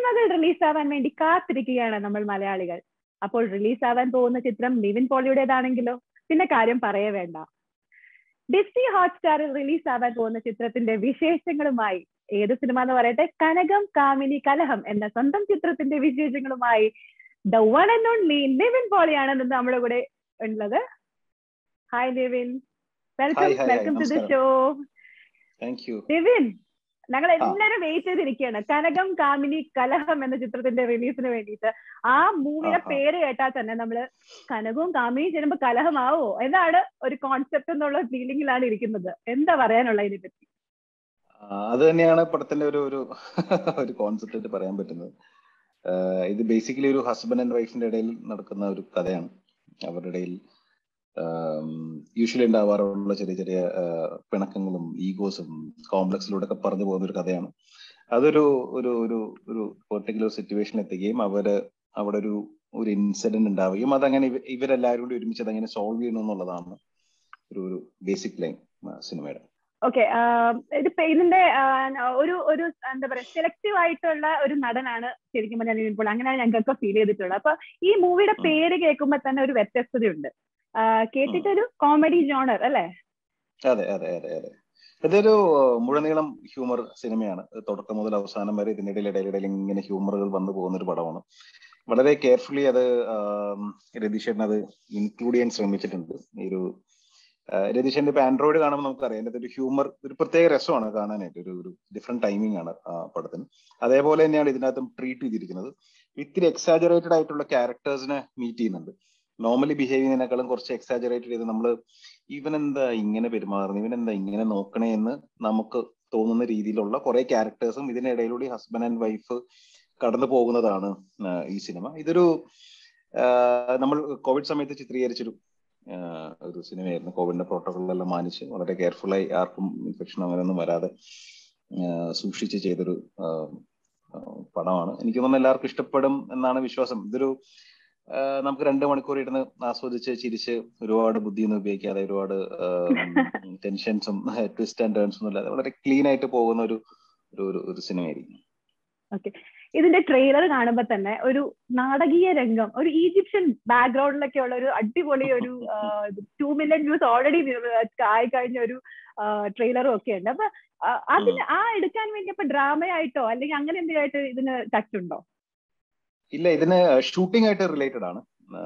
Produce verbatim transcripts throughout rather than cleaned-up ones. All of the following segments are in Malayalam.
സിനിമകൾ റിലീസാവാൻ വേണ്ടി കാത്തിരിക്കുകയാണ് നമ്മൾ മലയാളികൾ. അപ്പോൾ റിലീസാവാൻ പോകുന്ന ചിത്രം നിവിൻ പോളിയുടേതാണെങ്കിലോ പിന്നെ കാര്യം പറയേ വേണ്ട. ഡിസ്നി ഹോട്ട്സ്റ്റാറിൽ റിലീസാവാൻ പോകുന്ന ചിത്രത്തിന്റെ വിശേഷങ്ങളുമായി, ഏത് സിനിമ എന്ന് പറയട്ടെ, കനകം കാമിനി കലഹം എന്ന സ്വന്തം ചിത്രത്തിന്റെ വിശേഷങ്ങളുമായി the one and only Nivin പോളിയാണ് ഇന്ന് നമ്മുടെ കൂടെ ഉള്ളത്. Hi Nivin, welcome welcome to the show. Nivin, ഞങ്ങൾ എല്ലാരും വെയിറ്റ് ചെയ്തിരിക്കുകയാണ് കനകം കാമിനി കലഹം എന്ന ചിത്രത്തിന്റെ റിലീസിന് വേണ്ടിയിട്ട്. ആ മൂവിയുടെ പേര് കേട്ടാൽ തന്നെ നമ്മള് കനകവും കാമിനിയും ചേരുമ്പോ കലഹമാവോ എന്നാണ് ഒരു കോൺസെപ്റ്റ് എന്നുള്ള ഫീലിംഗിലാണ് ഇരിക്കുന്നത്. എന്താ പറയാനുള്ള ഇതിനെ പറ്റി? അത് തന്നെയാണ് പടത്തിന്റെ ഒരു ഒരു കോൺസെപ്റ്റ് ആയിട്ട് പറയാൻ പറ്റുന്നത്. ഇത് ബേസിക്കലി ഒരു ഹസ്ബൻഡ് ആൻഡ് വൈഫിന്റെ ഇടയിൽ നടക്കുന്ന ഒരു കഥയാണ്. അവരുടെ ഇടയിൽ യൂഷ്വലി ഉണ്ടാവാറുള്ള ചെറിയ ചെറിയ പിണക്കങ്ങളും ഈഗോസും കോംപ്ലക്സിലൂടെ ഒക്കെ പറഞ്ഞു പോകുന്ന ഒരു കഥയാണ്. അതൊരു ഒരു ഒരു ഒരു പെർട്ടിക്കുലർ സിറ്റുവേഷനിൽ എത്തുകയും അവര് അവിടെ ഒരു ഒരു ഇൻസിഡന്റ് ഉണ്ടാവുകയും അതങ്ങനെ ഇവരെല്ലാവരും കൂടി ഒരുമിച്ച് അതങ്ങനെ സോൾവ് ചെയ്യണം എന്നുള്ളതാണ് ഒരു ഒരു ബേസിക് ലൈൻ സിനിമയുടെ. ഓക്കെ, ഇതിപ്പോ ഇതിന്റെ ഒരു ഒരു എന്താ പറയാ സെലക്റ്റീവ് ആയിട്ടുള്ള ഒരു നടനാണ് ശരിക്കും പറഞ്ഞാൽ നിവിൻ പോളി. അങ്ങനെയാണ് ഞങ്ങൾക്കൊക്കെ ഫീൽ ചെയ്തിട്ടുള്ളത്. അപ്പൊ ഈ മൂവിയുടെ പേര് കേൾക്കുമ്പോ തന്നെ ഒരു വ്യത്യസ്തതയുണ്ട്. കേട്ടിട്ടൊരു കോമഡി ജോണർ അല്ലേ? അതെ അതെ അതെ അതെ ഇതൊരു മുഴുനീളം ഹ്യൂമർ സിനിമയാണ്. തുടക്കം മുതൽ അവസാനം വരെ ഇതിന്റെ ഇടയിൽ ഇടയിലിടയിൽ ഇങ്ങനെ ഹ്യൂമറുകൾ വന്നു പോകുന്ന ഒരു പടമാണ്. വളരെ കെയർഫുള്ളി അത് രതീഷേട്ടൻ അത് ഇൻക്ലൂഡ് ചെയ്യാൻ ശ്രമിച്ചിട്ടുണ്ട്. ഈ ഒരു രതീഷേട്ടൻ ഇപ്പൊ ആൻഡ്രോയിഡ് കാണുമ്പോൾ നമുക്കറിയാം അതിന്റെ ഒരു ഹ്യൂമർ ഒരു പ്രത്യേക രസമാണ് കാണാനായിട്ട്. ഒരു ഒരു ഡിഫറെന്റ് ടൈമിംഗ് ആണ് ആ പടത്തിന്. അതേപോലെ തന്നെയാണ് ഇതിനകത്തും ട്രീറ്റ് ചെയ്തിരിക്കുന്നത്. ഇത്തിരി എക്സാജറേറ്റഡ് ആയിട്ടുള്ള ക്യാരക്ടേഴ്സിനെ മീറ്റ് ചെയ്യുന്നുണ്ട്. നോർമലി ബിഹേവ് ചെയ്യുന്നതിനേക്കാളും കുറച്ച് എക്സാജറേറ്റഡ് ചെയ്ത് നമ്മൾ ഇവനെന്താ ഇങ്ങനെ പെരുമാറുന്നു, ഇവനെന്താ ഇങ്ങനെ നോക്കണേ എന്ന് നമുക്ക് തോന്നുന്ന രീതിയിലുള്ള കുറെ ക്യാരക്ടേഴ്സും ഇതിനിടയിലൂടെ ഹസ്ബൻഡ് ആൻഡ് വൈഫ് കടന്നു പോകുന്നതാണ് ഈ സിനിമ. ഇതൊരു നമ്മൾ കോവിഡ് സമയത്ത് ചിത്രീകരിച്ചൊരു ഒരു സിനിമയായിരുന്നു. കോവിഡിന്റെ പ്രോട്ടോകോളെല്ലാം മാനിച്ച് വളരെ കെയർഫുള്ളായി ആർക്കും ഇൻഫെക്ഷൻ അങ്ങനെയൊന്നും വരാതെ സൂക്ഷിച്ച് ചെയ്തൊരു പടമാണ്. എനിക്ക് തോന്നുന്നു എല്ലാവർക്കും ഇഷ്ടപ്പെടും എന്നാണ് വിശ്വാസം. ഇതൊരു നമുക്ക് രണ്ട് മണിക്കൂർ ഇരുന്ന് ആസ്വദിച്ച് ചിരിച്ച് ഒരുപാട് ബുദ്ധിയൊന്നും ഉപയോഗിക്കാതെ ഒരുപാട് ടെൻഷൻസും ട്വിസ്റ്റ് ആൻഡ് ടേൺസും ഒന്നും ഇല്ലാതെ വളരെ ക്ലീൻ ആയിട്ട് പോകുന്ന ഒരു ഒരു സിനിമയായിരിക്കും. ഓക്കെ, ഇതിന്റെ ട്രെയിലർ കാണുമ്പോ തന്നെ ഒരു നാടകീയ രംഗം, ഒരു ഈജിപ്ഷ്യൻ ബാക്ക്ഗ്രൗണ്ടിലൊക്കെ ഉള്ള ഒരു അടിപൊളി ഒരു ടു മില്യൺ വ്യൂസ് ഓൾറെഡി ആയി കഴിഞ്ഞ ഒരു ട്രെയിലറും ഒക്കെ ഉണ്ട്. അപ്പൊ അതിന് ആ എടുക്കാൻ വേണ്ടി അപ്പൊ ഡ്രാമയായിട്ടോ അല്ലെങ്കിൽ അങ്ങനെ എന്തെങ്കിലും ഇതിന് ടച്ച് ഉണ്ടോ? ഇല്ല, ഇതിന് ഷൂട്ടിംഗ് ആയിട്ട് റിലേറ്റഡ് ആണ്.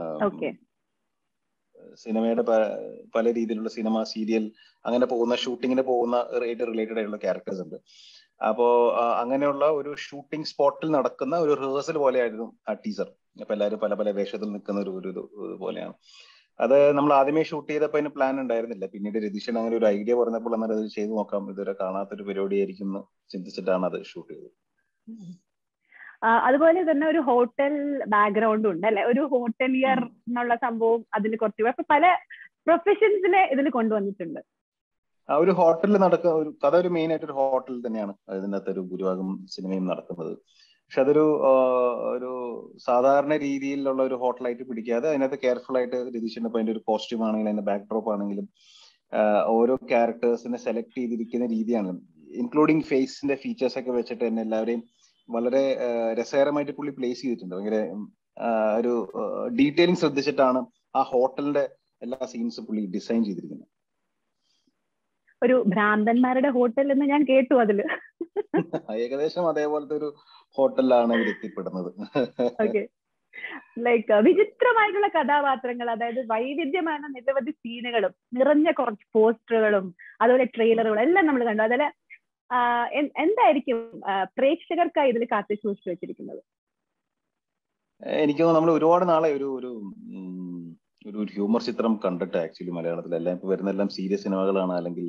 സിനിമയുടെ പല രീതിയിലുള്ള സിനിമ, സീരിയൽ അങ്ങനെ പോകുന്ന ഷൂട്ടിങ്ങിന് പോകുന്ന റിലേറ്റഡ് ആയിട്ടുള്ള ക്യാരക്ടേഴ്സ് ഉണ്ട്. അപ്പോ അങ്ങനെയുള്ള ഒരു ഷൂട്ടിംഗ് സ്പോട്ടിൽ നടക്കുന്ന ഒരു റിഹേഴ്സൽ പോലെയായിരുന്നു ആ ടീസർ. അപ്പൊ എല്ലാവരും പല പല വേഷത്തിൽ നിൽക്കുന്ന ഒരു ഒരു പോലെയാണ്. അത് നമ്മൾ ആദ്യമേ ഷൂട്ട് ചെയ്തപ്പോൾ അതിന് പ്ലാൻ ഉണ്ടായിരുന്നില്ല. പിന്നീട് രതീഷൻ അങ്ങനെ ഒരു ഐഡിയ പറഞ്ഞപ്പോൾ എന്നാൽ അത് ചെയ്തു നോക്കാം, ഇതുവരെ കാണാത്തൊരു പരിപാടിയായിരിക്കും എന്ന് ചിന്തിച്ചിട്ടാണ് അത് ഷൂട്ട് ചെയ്തത്. അതുപോലെ തന്നെ ഒരു ഹോട്ടൽ ബാക്ക്ഗ്രൗണ്ടും ഉണ്ട് അല്ലെ? ഒരു ഹോട്ടലിയർ എന്നുള്ള സംഭവം അതിൽ കുറച്ച് അപ്പൊ പല പ്രൊഫഷൻസിനെ ഇതിൽ കൊണ്ടുവന്നിട്ടുണ്ട്. ആ ഒരു ഹോട്ടലിൽ നടക്കുന്ന ഒരു കഥ ഒരു മെയിൻ ആയിട്ട് ഒരു ഹോട്ടലിൽ തന്നെയാണ് അതിനകത്ത് ഒരു ഭൂരിഭാഗം സിനിമയും നടക്കുന്നത്. പക്ഷെ അതൊരു ഒരു സാധാരണ രീതിയിലുള്ള ഒരു ഹോട്ടലായിട്ട് പിടിക്കാതെ അതിനകത്ത് കെയർഫുൾ ആയിട്ട് രതീഷിന്റെ ഇപ്പൊ അതിന്റെ ഒരു കോസ്റ്റ്യൂം ആണെങ്കിലും അതിന്റെ ബാക്ക് ഡ്രോപ്പ് ആണെങ്കിലും ഓരോ ക്യാരക്ടേഴ്സിനെ സെലക്ട് ചെയ്തിരിക്കുന്ന രീതിയാണ്, ഇൻക്ലൂഡിങ് ഫേസിന്റെ ഫീച്ചേഴ്സ് ഒക്കെ വെച്ചിട്ട് തന്നെ എല്ലാവരെയും വളരെ രസകരമായിട്ട് പുള്ളി പ്ലേസ് ചെയ്തിട്ടുണ്ട്. ഭയങ്കര ഒരു ഡീറ്റെയിലിംഗ് ശ്രദ്ധിച്ചിട്ടാണ് ആ ഹോട്ടലിന്റെ എല്ലാ സീൻസും പുള്ളി ഡിസൈൻ ചെയ്തിരിക്കുന്നത്. ഒരു ഭ്രാന്തന്മാരുടെ ഹോട്ടൽ എന്ന് ഞാൻ കേട്ടു. അതില് ഏകദേശം അതേപോലത്തെ ഒരു ഹോട്ടലിലാണ് ഇവർ എത്തിപ്പെടുന്നത്. ഓക്കെ, ലൈക്ക് വിചിത്രമായിട്ടുള്ള കഥാപാത്രങ്ങൾ, അതായത് വൈവിധ്യமான നിരവധി സീനുകളും നിറഞ്ഞ കുറച്ച് പോസ്റ്ററുകളും അതുപോലെ ട്രെയിലറുകളും എല്ലാം നമ്മൾ കണ്ടു. അതിൽ എന്തായിരിക്കും പ്രേക്ഷകർക്കായി ഇതിൽ കാത്തി സൂക്ഷിച്ചു വെച്ചിരിക്കുന്നത്? എനിക്ക് നമ്മൾ ഒരുപാട് നാളെ ഒരു ഒരു ഒരു ഹ്യൂമർ ചിത്രം കണ്ടിട്ട് ആക്ച്വലി മലയാളത്തിലെല്ലാം ഇപ്പൊ വരുന്നെല്ലാം സീരിയസ് സിനിമകളാണ്, അല്ലെങ്കിൽ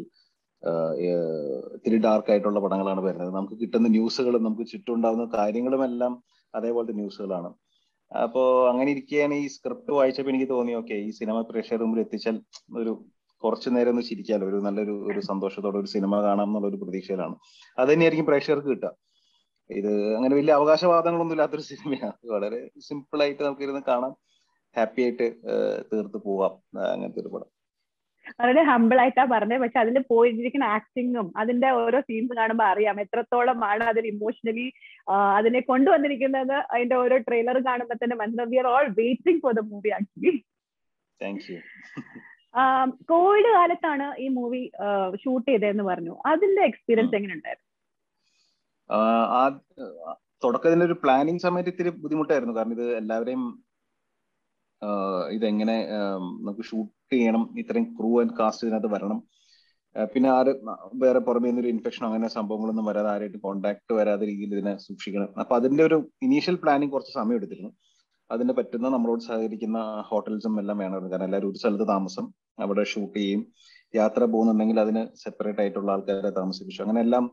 ഇത്തിരി ഡാർക്ക് ആയിട്ടുള്ള പടങ്ങളാണ് വരുന്നത്. നമുക്ക് കിട്ടുന്ന ന്യൂസുകളും നമുക്ക് ചുറ്റുണ്ടാവുന്ന കാര്യങ്ങളും എല്ലാം അതേപോലത്തെ ന്യൂസുകളാണ്. അപ്പോ അങ്ങനെ ഇരിക്കുകയാണ് ഈ സ്ക്രിപ്റ്റ് വായിച്ചപ്പോൾ എനിക്ക് തോന്നി ഓക്കെ ഈ സിനിമ പ്രേക്ഷകരുടെ മുമ്പിൽ എത്തിച്ചാൽ ഒരു കുറച്ചു നേരം ഒന്ന് ചിരിക്കാലോ, ഒരു നല്ലൊരു ഒരു സന്തോഷത്തോടെ ഒരു സിനിമ കാണാം എന്നുള്ള ഒരു പ്രതീക്ഷയിലാണ്. അത് തന്നെയായിരിക്കും പ്രേക്ഷകർക്ക് കിട്ടുക. ഇത് അങ്ങനെ വലിയ അവകാശവാദങ്ങളൊന്നും ഇല്ലാത്തൊരു സിനിമയാണ്. വളരെ സിമ്പിൾ ആയിട്ട് നമുക്കിരുന്ന് കാണാം, ഹാപ്പി ആയിട്ട് തീർത്ത് പോവാം അങ്ങനത്തെ ഒരു പടം. വളരെ ഹമ്പിൾ ആയിട്ടാ പറഞ്ഞത്. പക്ഷെ അതിൽ പോയിരിക്കുന്ന ആക്ടിങ്ങും അതിന്റെ ഓരോ സീൻസ് കാണുമ്പോൾ അറിയാം എത്രത്തോളമാണ് അതിൽ ഇമോഷണലി അതിനെ കൊണ്ടുവന്നിരിക്കുന്നത്. അതിന്റെ ഓരോ ട്രെയിലർ കാണുമ്പോൾ തന്നെ മനസ്സിലാവും. We are all waiting for the movie actually. Thank you. Covid കാലത്താണ് ഈ മൂവി ഷൂട്ട് ചെയ്തതെന്ന് പറഞ്ഞു. അതിന്റെ എക്സ്പീരിയൻസ് എങ്ങനെ ഉണ്ടായിരുന്നു? തുടക്കത്തിന്റെ ഒരു പ്ലാനിങ് സമയത്ത് ഇത്തിരി ബുദ്ധിമുട്ടായിരുന്നു. കാരണം ഇത് എല്ലാവരെയും ഇതെങ്ങനെ നമുക്ക് ഷൂട്ട് ചെയ്യണം, ഇത്രയും ക്രൂ ആൻഡ് കാസ്റ്റ് ഇതിനകത്ത് വരണം, പിന്നെ ആര് വേറെ പുറമേ നിന്നൊരു ഇൻഫെക്ഷൻ അങ്ങനെ സംഭവങ്ങളൊന്നും വരാതെ ആരായിട്ട് കോണ്ടാക്ട് വരാതെ രീതിയിൽ ഇതിനെ സൂക്ഷിക്കണം. അപ്പൊ അതിന്റെ ഒരു ഇനീഷ്യൽ പ്ലാനിങ് കുറച്ച് സമയം എടുത്തിരുന്നു. അതിന് പറ്റുന്ന നമ്മളോട് സഹകരിക്കുന്ന ഹോട്ടൽസും എല്ലാം വേണമായിരുന്നു. കാരണം എല്ലാവരും ഒരു സ്ഥലത്ത് താമസം, അവിടെ ഷൂട്ട് ചെയ്യും, യാത്ര പോകുന്നുണ്ടെങ്കിൽ അതിന് സെപ്പറേറ്റ് ആയിട്ടുള്ള ആൾക്കാരെ താമസിപ്പിച്ചു. അങ്ങനെ എല്ലാം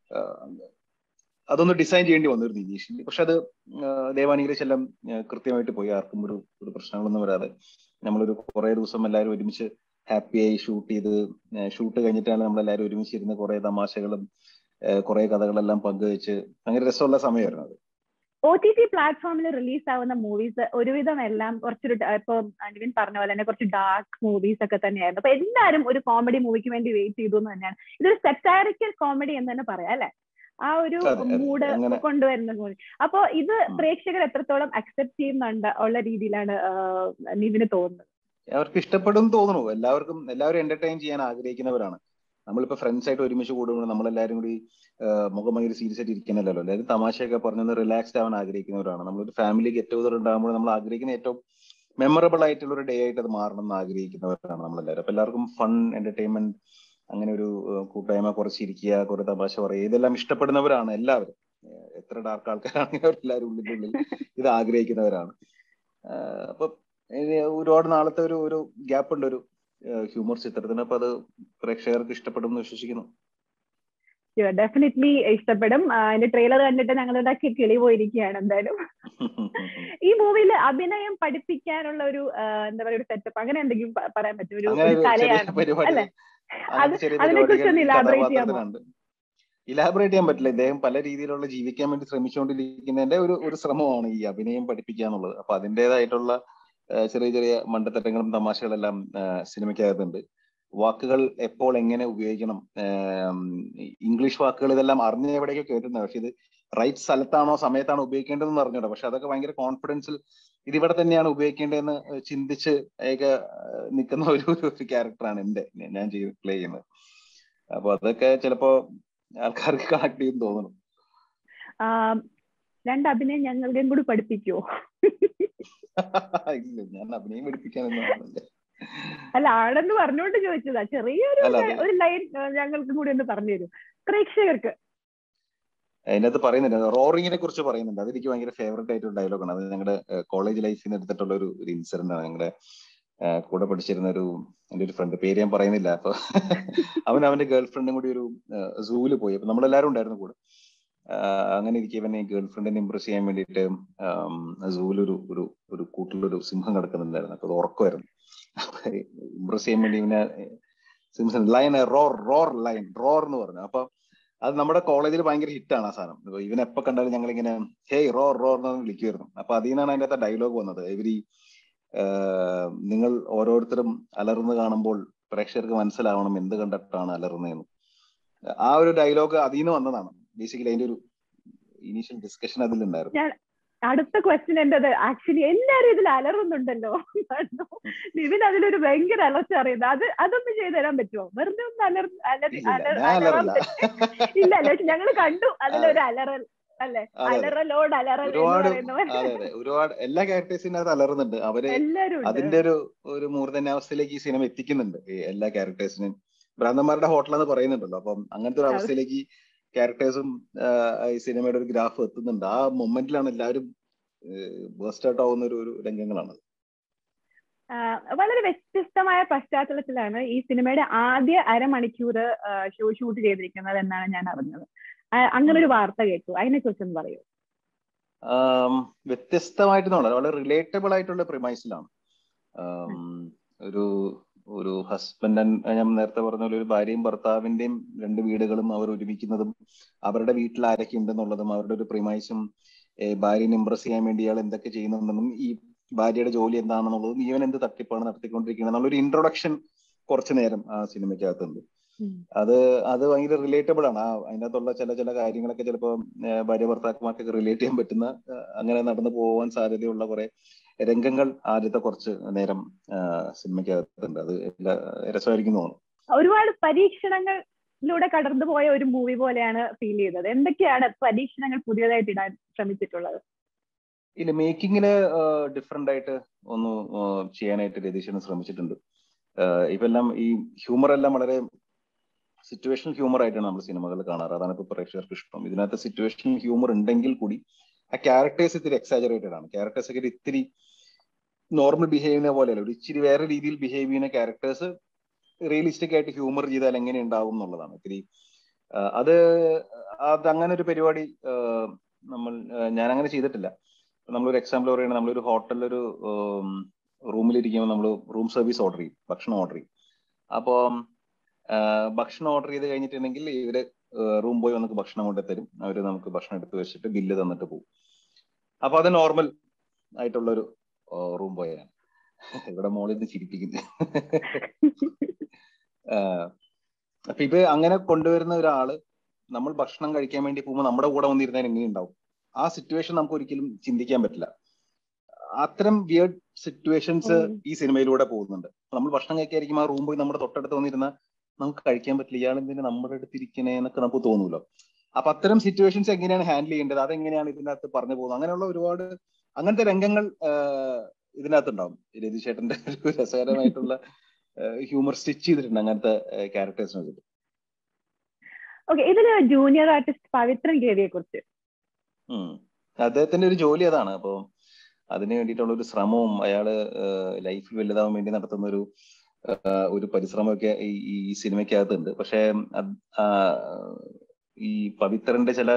അതൊന്ന് ഡിസൈൻ ചെയ്യേണ്ടി വന്നിരുന്നു ഇനീഷ്യലി. പക്ഷെ അത് ദേവാനുഗ്രഹിച്ചെല്ലാം കൃത്യമായിട്ട് പോയി. ആർക്കും ഒരു ഒരു പ്രശ്നങ്ങളൊന്നും വരാതെ നമ്മളൊരു കുറെ ദിവസം എല്ലാവരും ഒരുമിച്ച് ഹാപ്പിയായി ഷൂട്ട് ചെയ്ത്, ഷൂട്ട് കഴിഞ്ഞിട്ടാണ് നമ്മളെല്ലാവരും ഒരുമിച്ചിരുന്ന് കുറെ തമാശകളും കുറെ കഥകളെല്ലാം പങ്കുവെച്ച് അങ്ങനെ രസമുള്ള സമയമായിരുന്നു അത്. ഒ ടി ടി പ്ലാറ്റ്ഫോമിൽ റിലീസ് ആവുന്ന മൂവീസ് ഒരുവിധം എല്ലാം കുറച്ചൊരു ഇപ്പൊ നിവിൻ പറഞ്ഞ പോലെ തന്നെ കുറച്ച് ഡാർക്ക് മൂവീസ് ഒക്കെ തന്നെയായിരുന്നു. അപ്പൊ എല്ലാവരും ഒരു കോമഡി മൂവിക്ക് വേണ്ടി വെയിറ്റ് ചെയ്തു എന്ന് തന്നെയാണ്. ഇതൊരു സെറ്റാരിക്കൽ കോമഡി എന്ന് തന്നെ പറയാം അല്ലെ, ആ ഒരു മൂഡ് കൊണ്ടുവരുന്ന മൂവി. അപ്പൊ ഇത് പ്രേക്ഷകർ എത്രത്തോളം അക്സെപ്റ്റ് ചെയ്യുന്നുണ്ട് ഉള്ള രീതിയിലാണ് നിവിന് തോന്നുന്നത്? അവർക്ക് ഇഷ്ടപ്പെടും തോന്നുന്നു. എല്ലാവർക്കും എല്ലാവരും എന്റർടൈൻ ചെയ്യാൻ ആഗ്രഹിക്കുന്നവരാണ്. നമ്മളിപ്പോ ഫ്രണ്ട്സ് ആയിട്ട് ഒരുമിച്ച് കൂടുമ്പോൾ നമ്മളെല്ലാവരും കൂടി മുഖം ഭയങ്കര സീരിയസ് ആയിട്ട് ഇരിക്കുന്നല്ലോ. എല്ലാവരും തമാശയൊക്കെ പറഞ്ഞൊന്ന് റിലാക്സ്ഡ് ആവാൻ ആഗ്രഹിക്കുന്നവരാണ്. നമ്മളൊരു ഫാമിലി ഗെറ്റ് ടുഗദർ ഉണ്ടാകുമ്പോൾ നമ്മൾ ആഗ്രഹിക്കുന്ന ഏറ്റവും മെമ്മറബിൾ ആയിട്ടുള്ള ഒരു ഡേ ആയിട്ട് അത് മാറണം എന്ന് ആഗ്രഹിക്കുന്നവരാണ് നമ്മളെല്ലാവരും. അപ്പൊ എല്ലാവർക്കും ഫൺ, എന്റർടൈൻമെന്റ്, അങ്ങനെ ഒരു കൂട്ടായ്മ, കുറച്ചിരിക്കുക, കുറെ തമാശ പറയുക, ഇതെല്ലാം ഇഷ്ടപ്പെടുന്നവരാണ് എല്ലാവരും. എത്ര ഡാർക്ക് ആൾക്കാരാണെങ്കിൽ അവരെല്ലാവരും ഉള്ളിൻ്റെ ഉള്ളിൽ ഇത് ആഗ്രഹിക്കുന്നവരാണ്. അപ്പൊ ഒരുപാട് നാളത്തെ ഒരു ഒരു ഗ്യാപ്പ് ഉണ്ട് ഒരു ഹ്യൂമർ ചിത്രത്തിന്. അപ്പൊ അത് പ്രേക്ഷകർക്ക് ഇഷ്ടപ്പെടും എന്ന് വിശ്വസിക്കുന്നു. ഡെഫിനറ്റ്ലി ഇഷ്ടപ്പെടും. അതിന്റെ ട്രെയിലർ കണ്ടിട്ട് ഞങ്ങളുടെ കിളി പോയിരിക്കുകയാണ് എന്തായാലും. ഈ മൂവിയിൽ അഭിനയം പഠിപ്പിക്കാനുള്ള ഒരു എന്താ പറയുക ഒരു സെറ്റപ്പ് അങ്ങനെ എന്തെങ്കിലും പറയാൻ പറ്റും? ഒരു കലയാണ് അല്ലെ? അതിനെ കുറിച്ചൊന്ന് ഇലാബറേറ്റ് ചെയ്യാമോ? ഇലാബറേറ്റ് ചെയ്യാൻ പറ്റില്ല. ഇദ്ദേഹം പല രീതിയിലുള്ള ജീവിക്കാൻ വേണ്ടി ശ്രമിച്ചുകൊണ്ടിരിക്കുന്നതിന്റെ ഒരു ഒരു ശ്രമമാണ് ഈ അഭിനയം പഠിപ്പിക്കുക എന്നുള്ളത്. അപ്പൊ അതിൻ്റെതായിട്ടുള്ള ചെറിയ ചെറിയ മണ്ടത്തരങ്ങളും തമാശകളെല്ലാം സിനിമയ്ക്കകത്തുണ്ട്. വാക്കുകൾ എപ്പോൾ എങ്ങനെ ഉപയോഗിക്കണം, ഇംഗ്ലീഷ് വാക്കുകൾ ഇതെല്ലാം അറിഞ്ഞ എവിടെയൊക്കെ കേട്ടിട്ടുണ്ട്. പക്ഷെ ഇത് റൈറ്റ് സ്ഥലത്താണോ സമയത്താണോ ഉപയോഗിക്കേണ്ടതെന്ന് അറിഞ്ഞൂടാ. പക്ഷെ അതൊക്കെ ഭയങ്കര കോൺഫിഡൻസിൽ ഇതിവിടെ തന്നെയാണ് ഉപയോഗിക്കേണ്ടതെന്ന് ചിന്തിച്ച് ഏക നിൽക്കുന്ന ഒരു ഒരു ക്യാരക്ടറാണ് എന്റെ ഞാൻ ചെയ്ത് പ്ലേ ചെയ്യുന്നത്. അപ്പൊ അതൊക്കെ ചിലപ്പോ ആൾക്കാർക്ക് കണക്ട് ചെയ്യും തോന്നുന്നു. രണ്ട് അഭിനയം ഞങ്ങളുടെയും കൂടി പഠിപ്പിക്കുവോ? ഇല്ല, ഞാൻ അഭിനയം പഠിപ്പിക്കാനൊന്നും അല്ല, ആണെന്ന് പറഞ്ഞുകൊണ്ട് ചോദിച്ചതാ. ചെറിയൊരു ഒരു ലൈൻ ഞങ്ങൾക്ക് കൂടി ഒന്ന് പറഞ്ഞു തരും പ്രേക്ഷകർക്ക്. അതിനകത്ത് പറയുന്നുണ്ട്, റോറിങ്ങിനെ കുറിച്ച് പറയുന്നുണ്ട്. അതെനിക്ക് ഭയങ്കര ഫേവറേറ്റ് ആയിട്ടൊരു ഡയലോഗാണ്. അത് ഞങ്ങളുടെ കോളേജ് ലൈഫിൽ നിന്ന് എടുത്തിട്ടുള്ള ഒരു ഒരു ഇൻസിഡന്റ് ആണ്. ഞങ്ങളുടെ കൂടെ പഠിച്ചിരുന്ന ഒരു എൻ്റെ ഒരു ഫ്രണ്ട്, പേര് ഞാൻ പറയുന്നില്ല, അപ്പൊ അവൻ അവന്റെ ഗേൾ ഫ്രണ്ടും കൂടി ഒരു സൂവില് പോയി. അപ്പൊ നമ്മളെല്ലാരും ഉണ്ടായിരുന്നു കൂടെ. അങ്ങനെ ഇരിക്കെ ഇവനെ ഗേൾ ഫ്രണ്ടിനെ ഇംപ്രസ് ചെയ്യാൻ വേണ്ടിയിട്ട് സൂവിലൊരു ഒരു ഒരു കൂട്ടിലൊരു സിംഹം കിടക്കുന്നുണ്ടായിരുന്നു. അപ്പൊ അത് ഉറക്കമായിരുന്നു. അപ്പൊ ഇംപ്രസ് ചെയ്യാൻ വേണ്ടി ഇവനെ സിംഹം lion roar roar lion roar എന്ന് പറഞ്ഞു. അപ്പൊ അത് നമ്മുടെ കോളേജിൽ ഭയങ്കര ഹിറ്റാണ് ആ സാധനം. ഇവൻ എപ്പോ കണ്ടാലും ഞങ്ങൾ ഇങ്ങനെ ഹേയ് റോർ റോർ എന്ന് വിളിക്കുമായിരുന്നു. അപ്പൊ അതിൽ നിന്നാണ് അതിൻ്റെ അകത്ത് ഡയലോഗ് വന്നത്. ഇവര് നിങ്ങൾ ഓരോരുത്തരും അലർന്ന് കാണുമ്പോൾ പ്രേക്ഷകർക്ക് മനസ്സിലാവണം എന്ത് കണ്ടിട്ടാണ് അലർന്നതെന്ന്. ആ ഒരു ഡയലോഗ് അതിൽ നിന്ന് വന്നതാണ്. ബേസിക്കലി അതിന്റെ ഒരു ഇനീഷ്യൽ ഡിസ്കഷൻ അതിലുണ്ടായിരുന്നു. അടുത്ത ക്വസ്റ്റ്യൻ എന്റേത് ആക്ച്വലി എല്ലാരും ഇതിൽ അലറുന്നുണ്ടല്ലോ. നിവിൻ അതിലൊരു ഭയങ്കര അലർച്ച അറിയുന്നത്. അത് അതൊന്ന് ചെയ്തു തരാൻ പറ്റുമോ? വെറുതെ ഒന്ന് അലർ അലറാൻ ഇല്ല അല്ല, ഞങ്ങൾ കണ്ടു അതിലൊരു അലറൽ അല്ലെ, അലറലോട് അലറൽ എന്ന് പറയുന്നത്. അതെ അതെ, ഒരുപാട് എല്ലാ ക്യാരക്ടേഴ്സിനും അത് അലറുന്നുണ്ട്. അവര് അതിന്റെ ഒരു ഒരു മൂർധന്യാവസ്ഥയിലേക്ക് ഈ സിനിമ എത്തിക്കുന്നുണ്ട്. എല്ലാ ക്യാരക്ടേഴ്സിനും ഭ്രാന്തന്മാരുടെ ഹോട്ടൽ എന്ന് പറയുന്നുണ്ടല്ലോ. അപ്പം അങ്ങനത്തെ ഒരു അവസ്ഥയിലേക്ക് ക്യാരക്ടേഴ്സും ഈ സിനിമയുടെ ഒരു ഗ്രാഫ് എത്തുന്നുണ്ട്. ആ മൊമെന്റിലാണ് എല്ലാവരും ബേസ്റ്റ് ഔട്ട് ആവുന്ന ഒരു രംഗങ്ങളാണ്. വളരെ വ്യത്യസ്തമായ പശ്ചാത്തലത്തിലാണ് ഈ സിനിമയുടെ ആദ്യ അരമണിക്കൂർ ഷോ ഷൂട്ട് ചെയ്തിരിക്കുന്നത് എന്നാണ് ഞാൻ അറിഞ്ഞത്. അങ്ങനെ ഒരു വാർത്ത കേട്ടു, അതിനെ കുറിച്ചൊന്ന് പറയൂ. വ്യത്യസ്തമായിട്ട് വളരെ റിലേറ്റബിൾ ആയിട്ടുള്ള പ്രിമൈസിലാണ്. ഒരു ഒരു ഹസ്ബൻഡ് ആൻഡ് ഞാൻ നേരത്തെ പറഞ്ഞ പോലെ ഒരു ഭാര്യയും ഭർത്താവിന്റെയും രണ്ട് വീടുകളും അവർ ഒരുമിക്കുന്നതും അവരുടെ വീട്ടിൽ ആരൊക്കെ ഉണ്ടെന്നുള്ളതും അവരുടെ ഒരു പ്രിമൈസും ഭാര്യനെ ഇംപ്രസ് ചെയ്യാൻ വേണ്ടി ഇയാൾ എന്തൊക്കെ ചെയ്യുന്നുണ്ടെന്നും ഈ ഭാര്യയുടെ ജോലി എന്താണെന്നുള്ളതും ഇവൻ എന്ത് തട്ടിപ്പാണ് നടത്തിക്കൊണ്ടിരിക്കുന്നത് എന്നുള്ളൊരു ഇൻട്രൊഡക്ഷൻ കുറച്ചു നേരം ആ സിനിമയ്ക്കകത്തുണ്ട്. അത് അത് ഭയങ്കര റിലേറ്റബിൾ ആണ്. ആ അതിനകത്തുള്ള ചില ചില കാര്യങ്ങളൊക്കെ ചിലപ്പോൾ ഭാര്യ ഭർത്താക്കന്മാർക്കൊക്കെ റിലേറ്റ് ചെയ്യാൻ പറ്റുന്ന, അങ്ങനെ നടന്നു പോകാൻ സാധ്യതയുള്ള കുറെ രംഗങ്ങൾ ആദ്യത്തെ കുറച്ച് നേരം സിനിമയ്ക്കകത്തുണ്ട്. അത് രസമായിരിക്കും തോന്നുന്നു. ഒരുപാട് പരീക്ഷണങ്ങളിലൂടെ കടന്നു പോയ ഒരു മൂവി പോലെയാണ് ഫീൽ ചെയ്തത്. എന്തൊക്കെയാണ് പരീക്ഷണങ്ങൾ പുതിയതായിട്ട് ഇടാൻ ശ്രമിച്ചിട്ടുള്ളത്? ഇല്ല, മേക്കിങ്ങില് ഡിഫറെന്റ് ആയിട്ട് ഒന്ന് ചെയ്യാനായിട്ട് രതീശന് ശ്രമിച്ചിട്ടുണ്ട്. ഇപ്പൊ എല്ലാം ഈ ഹ്യൂമർ എല്ലാം വളരെ സിറ്റുവേഷണൽ ഹ്യൂമർ ആയിട്ടാണ് നമ്മൾ സിനിമകൾ കാണാറ്. അതാണ് ഇപ്പൊ പ്രേക്ഷകർക്ക് ഇഷ്ടം. ഇതിനകത്ത് സിറ്റുവേഷണൽ ഹ്യൂമർ ഉണ്ടെങ്കിൽ കൂടി ആ ക്യാരക്ടേഴ്സ് ഇത്തിരി എക്സാജറേറ്റഡ് ആണ്. ക്യാരക്ടേഴ്സ് ഒക്കെ ഇത്തിരി നോർമൽ ബിഹേവ് ചെയ്യുന്ന പോലെയല്ല, ഒരു ഇച്ചിരി വേറെ രീതിയിൽ ബിഹേവ് ചെയ്യുന്ന ക്യാരക്ടേഴ്സ് റിയലിസ്റ്റിക് ആയിട്ട് ഹ്യൂമർ ചെയ്താൽ എങ്ങനെ ഉണ്ടാവും എന്നുള്ളതാണ് ഇത്തിരി. അത് അത് അങ്ങനെ ഒരു പരിപാടി നമ്മൾ ഞാൻ അങ്ങനെ ചെയ്തിട്ടില്ല. നമ്മളൊരു എക്സാമ്പിൾ പറയുകയാണെങ്കിൽ, നമ്മളൊരു ഹോട്ടലിലൊരു റൂമിലിരിക്കുമ്പോൾ നമ്മൾ റൂം സർവീസ് ഓർഡർ ചെയ്യും, ഭക്ഷണം ഓർഡർ ചെയ്യും. അപ്പോൾ ഭക്ഷണം ഓർഡർ ചെയ്ത് കഴിഞ്ഞിട്ടുണ്ടെങ്കിൽ ഇവര് റൂം പോയി നമുക്ക് ഭക്ഷണം കൊണ്ട് തരും. അവര് നമുക്ക് ഭക്ഷണം എടുത്ത് വെച്ചിട്ട് ബില്ല് തന്നിട്ട് പോകും. അപ്പൊ അത് നോർമൽ ആയിട്ടുള്ളൊരു റൂം ബോയാണ്. ഇവിടെ മോളിൽ നിന്ന് ചിരിപ്പിക്കുന്നത്. അപ്പൊ ഇത് അങ്ങനെ കൊണ്ടുവരുന്ന ഒരാള് നമ്മൾ ഭക്ഷണം കഴിക്കാൻ വേണ്ടി പോകുമ്പോൾ നമ്മുടെ കൂടെ വന്നിരുന്നാൽ എങ്ങനെ ഉണ്ടാവും? ആ സിറ്റുവേഷൻ നമുക്ക് ഒരിക്കലും ചിന്തിക്കാൻ പറ്റില്ല. അത്തരം വിയർഡ് സിറ്റുവേഷൻസ് ഈ സിനിമയിലൂടെ പോകുന്നുണ്ട്. നമ്മൾ ഭക്ഷണം കഴിക്കാതിരിക്കും, ആ റൂം പോയി നമ്മുടെ തൊട്ടടുത്ത് വന്നിരുന്ന നമുക്ക് കഴിക്കാൻ പറ്റില്ല, ഇയാളെന്തിനാ നമ്മുടെ അടുത്തിരിക്കണേ എന്നൊക്കെ നമുക്ക് തോന്നൂല്ലോ. അപ്പൊ അത്തരം സിറ്റുവേഷൻസ് എങ്ങനെയാണ് ഹാൻഡിൽ ചെയ്യേണ്ടത്, അതെങ്ങനെയാണ് ഇതിനകത്ത് പറഞ്ഞു പോകുന്നത്, അങ്ങനെയുള്ള ഒരുപാട് അങ്ങനത്തെ രംഗങ്ങൾ ഇതിനകത്തുണ്ടാവും. രതീഷേട്ടന്റെ ഒരു രസകരമായിട്ടുള്ള ഹ്യൂമർ സ്റ്റിച്ച് ചെയ്തിട്ടുണ്ട് അങ്ങനത്തെ ക്യാരക്ടേഴ്സിനെ വെച്ചിട്ട്. ഓക്കെ, ഇതില് ജൂനിയർ ആർട്ടിസ്റ്റ് പവിത്രൻ കേവിയെ കുറിച്ച്. അദ്ദേഹത്തിന്റെ ഒരു ജോലി അതാണ്. അപ്പൊ അതിന് വേണ്ടിയിട്ടുള്ള ഒരു ശ്രമവും അയാള് ലൈഫിൽ വലുതാവാൻ വേണ്ടി നടത്തുന്ന ഒരു ഒരു പരിശ്രമമൊക്കെ ഈ ഈ സിനിമയ്ക്കകത്തുണ്ട്. പക്ഷെ ഈ പവിത്രന്റെ ചില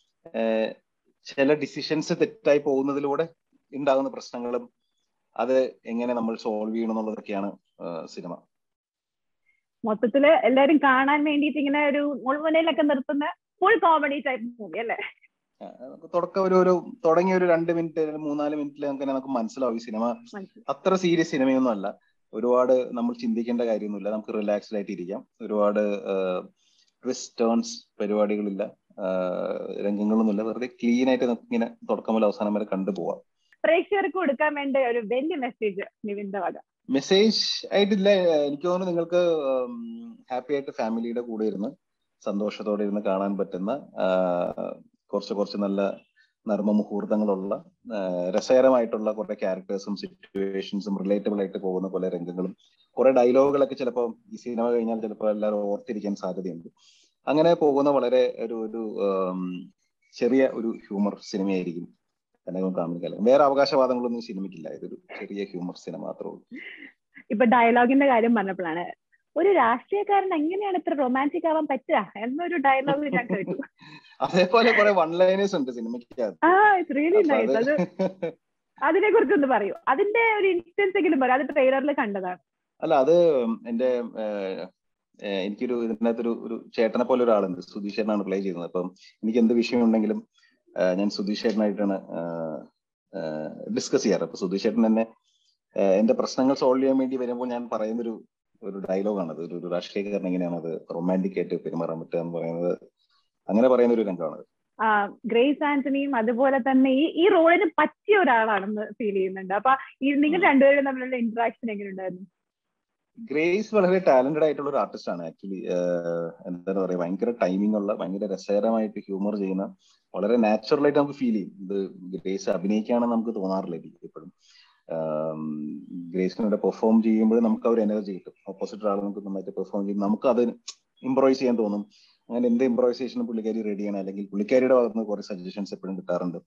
ചില ഡിസിഷൻസ് തെറ്റായി പോകുന്നതിലൂടെ ഉണ്ടാകുന്ന പ്രശ്നങ്ങളും അത് എങ്ങനെ നമ്മൾ സോൾവ് ചെയ്യണം എന്നുള്ളതൊക്കെയാണ് സിനിമ. മൊത്തത്തില് എല്ലാരും കാണാൻ വേണ്ടിയിട്ട് ഇങ്ങനെ ഒരു മുൾമുനയിലൊക്കെ നിർത്തുന്ന ഫുൾ കോമഡി ടൈപ്പ് മൂവി അല്ലേ? തുടക്കം ഒരു ഒരു തുടങ്ങിയ ഒരു രണ്ട് മിനിറ്റ് മൂന്നാല് മിനിറ്റിൽ നമുക്ക് നമുക്ക് മനസ്സിലാവും ഈ സിനിമ അത്ര സീരിയസ് സിനിമയൊന്നും അല്ല. ഒരുപാട് നമ്മൾ ചിന്തിക്കേണ്ട കാര്യമൊന്നുമില്ല, നമുക്ക് റിലാക്സ്ഡ് ആയിട്ട് ഇരിക്കാം. ഒരുപാട് ട്വിസ്റ്റ് ടേൺസ് പരിപാടികളില്ല, രംഗങ്ങളൊന്നുമില്ല. വെറുതെ ക്ലീൻ ആയിട്ട് നമുക്ക് ഇങ്ങനെ തുടക്കം മുതൽ അവസാനം വരെ കണ്ടുപോവാം. പ്രേക്ഷകർക്ക് കൊടുക്കാൻ വേണ്ട ഒരു വലിയ മെസ്സേജ് നിവിന്റെ വക? മെസ്സേജ് ആയിട്ടില്ല. എനിക്ക് തോന്നുന്നു നിങ്ങൾക്ക് ഹാപ്പി ആയിട്ട് ഫാമിലിയുടെ കൂടെ ഇരുന്ന് സന്തോഷത്തോടെ ഇരുന്ന് കാണാൻ പറ്റുന്ന കുറച്ച് കുറച്ച് നല്ല നർമ്മ മുഹൂർത്തങ്ങളുള്ള രസകരമായിട്ടുള്ള കുറെ ക്യാരക്ടേഴ്സും സിറ്റുവേഷൻസും റിലേറ്റബിൾ ആയിട്ട് പോകുന്ന കുറെ രംഗങ്ങളും കുറെ ഡയലോഗുകളൊക്കെ ചിലപ്പോൾ ഈ സിനിമ കഴിഞ്ഞാൽ ചിലപ്പോൾ എല്ലാവരും ഓർത്തിരിക്കാൻ സാധ്യതയുണ്ട്. അങ്ങനെ പോകുന്ന വളരെ ഒരു ഒരു ചെറിയ ഒരു ഹ്യൂമർ സിനിമയായിരിക്കും കാമിക്കല. വേറെ അവകാശവാദങ്ങളൊന്നും സിനിമയ്ക്കില്ല. ഇതൊരു ചെറിയ ഹ്യൂമർ സിനിമ മാത്രമേ ഉള്ളൂ. ഇപ്പൊ ഡയലോഗിന്റെ കാര്യം പറഞ്ഞപ്പോഴാണ്, ഒരു രാഷ്ട്രീയക്കാരൻ എങ്ങനെയാണ് ഇത്ര റൊമാൻറ്റിക് ആവാൻ പറ്റുക എന്നൊരു ഡയലോഗ് ഞാൻ കേട്ടു. അതേപോലെ കുറെ വൺ ലൈനേഴ്സ് ഉണ്ട് സിനിമയ്ക്കകത്ത്. ആ ഇറ്റ്സ് റിയലി നൈസ്. അത് അതിനെ കുറിച്ചൊന്ന് പറയൂ, അതിന്റെ ഒരു ഇൻസ്റ്റൻസ് എങ്കിലും പറയും. അത് ട്രെയിലറിൽ കണ്ടതാണ്. അല്ല, അത് എന്റെ എനിക്കൊരു ഇതിനകത്തൊരു ഒരു ചേട്ടനെ പോലെ ഒരാളുണ്ട്, സുധീഷ് ചേട്ടനാണ് പ്ലേ ചെയ്യുന്നത്. അപ്പം എനിക്ക് എന്ത് വിഷയം ഉണ്ടെങ്കിലും ഞാൻ സുധീഷ് ചേട്ടനായിട്ടാണ് ഡിസ്കസ് ചെയ്യാറ്. അപ്പൊ സുധീഷ് ചേട്ടൻ എന്നെ എന്റെ പ്രശ്നങ്ങൾ സോൾവ് ചെയ്യാൻ വേണ്ടി വരുമ്പോൾ ഞാൻ പറയുന്നൊരു ഒരു ഡയലോഗാണ് അത്. ഒരു രാഷ്ട്രീയക്കാരൻ എങ്ങനെയാണ് അത് റൊമാൻറ്റിക് ആയിട്ട് പെരുമാറാൻ പറ്റുക എന്ന് പറയുന്നത്, അങ്ങനെ പറയുന്ന ഒരു രംഗമാണ്. ഗ്രേസ് ആന്റണിയും അതുപോലെ തന്നെ ഈ ഈ റോളിന് പറ്റിയ ഒരാളാണെന്ന് ഫീൽ ചെയ്യുന്നുണ്ട്. അപ്പൊ ഈ നിങ്ങൾ രണ്ടുപേരും തമ്മിലുള്ള ഇന്ററാക്ഷൻ എങ്ങനെ ഉണ്ടായിരുന്നു? ഗ്രേസ് വളരെ ടാലന്റഡ് ആയിട്ടുള്ള ഒരു ആർട്ടിസ്റ്റ് ആണ്. ആക്ച്വലി എന്താ പറയുക, ഭയങ്കര ടൈമിംഗ് ഉള്ള, ഭയങ്കര രസകരമായിട്ട് ഹ്യൂമർ ചെയ്യുന്ന, വളരെ നാച്ചുറൽ ആയിട്ട് നമുക്ക് ഫീൽ ചെയ്യും. ഇത് ഗ്രേസ് അഭിനയിക്കുകയാണെന്ന് നമുക്ക് തോന്നാറില്ല എപ്പോഴും. ഗ്രേസിനോട് പെർഫോം ചെയ്യുമ്പോൾ നമുക്ക് ആ ഒരു എനർജി കിട്ടും. ഓപ്പോസിറ്റ് ആൾ നമുക്ക് നന്നായിട്ട് പെർഫോം ചെയ്യും, നമുക്ക് അത് ഇംപ്രൂവൈസ് ചെയ്യാൻ തോന്നും. അങ്ങനെ എന്ത് ഇംപ്രൂവൈസേഷനും പുള്ളിക്കാരി റെഡിയാണ്. അല്ലെങ്കിൽ പുള്ളിക്കാരിയുടെ ഭാഗത്ത് നിന്ന് കുറെ സജഷൻസ് എപ്പോഴും കിട്ടാറുണ്ട്.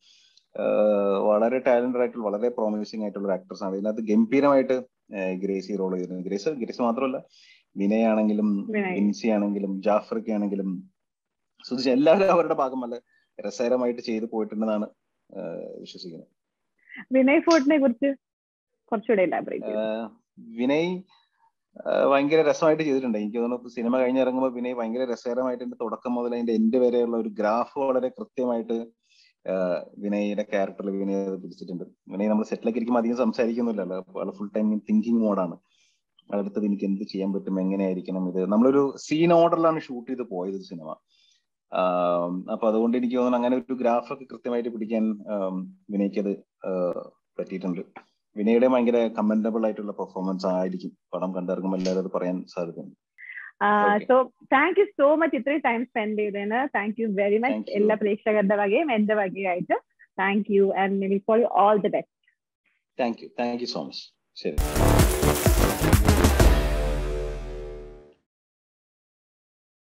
വളരെ ടാലന്റഡ് ആയിട്ടുള്ള, വളരെ പ്രോമിസിംഗ് ആയിട്ടുള്ള ഒരു ആക്ട്രസ് ആണ്. ഇതിനകത്ത് ഗംഭീരമായിട്ട് ഗ്രേസി റോൾ ചെയ്തിരുന്നു. ഗ്രേസ് ഗ്രേസ് മാത്രമല്ല, വിനയ് ആണെങ്കിലും വിൻസി ആണെങ്കിലും ജാഫ്രിക്ക ആണെങ്കിലും സുധിഷ്, എല്ലാവരും അവരുടെ ഭാഗം നല്ല രസകരമായിട്ട് ചെയ്ത് പോയിട്ടുണ്ടെന്നാണ് വിശ്വസിക്കുന്നത്. വിനയ് ഫോർട്ടിനെ കുറിച്ച് കുറച്ചുകൂടെ എലാബറേറ്റ്. വിനയ് ഭയങ്കര രസമായിട്ട് ചെയ്തിട്ടുണ്ട്. എനിക്ക് തോന്നുന്നു സിനിമ കഴിഞ്ഞിറങ്ങുമ്പോൾ വിനയ് ഭയങ്കര രസകരമായിട്ട് തുടക്കം മുതൽ അതിന്റെ എൻഡ് വരെയുള്ള ഒരു ഗ്രാഫ് വളരെ കൃത്യമായിട്ട് വിനയുടെ ക്യാരക്ടറിൽ വിനയ് പിടിച്ചിട്ടുണ്ട്. വിനയ് നമ്മൾ സെറ്റിലൊക്കെ ഇരിക്കുമ്പോൾ അധികം സംസാരിക്കുന്നില്ലല്ലോ, ഫുൾ ടൈം തിങ്കിങ് മോഡാണ്. അടുത്തത് എനിക്ക് എന്ത് ചെയ്യാൻ പറ്റും, എങ്ങനെയായിരിക്കണം ഇത്. നമ്മളൊരു സീൻ ഓർഡറിലാണ് ഷൂട്ട് ചെയ്ത് പോയത് സിനിമ. അപ്പൊ അതുകൊണ്ട് എനിക്ക് തോന്നുന്നു അങ്ങനെ ഒരു ഗ്രാഫൊക്കെ കൃത്യമായിട്ട് പിടിക്കാൻ വിനയ്ക്ക് അത് പറ്റിയിട്ടുണ്ട്. വിനയുടെ ഭയങ്കര കമന്റബിൾ ആയിട്ടുള്ള പെർഫോമൻസ് ആയിരിക്കും പടം കണ്ടിറങ്ങുമ്പോൾ എല്ലാവരും അത് പറയാൻ സാധ്യതയുണ്ട്. So thank you so much ഇത്രയും ടൈം സ്പെൻഡ് ചെയ്തതിന്. താങ്ക് യു വെരി മച്ച് എല്ലാ പ്രേക്ഷകരുടെ വകയും എന്റെ വകയായിട്ട്. Thank you and Nivin Pauly, all the best. Thank you thank you so much. ശരി.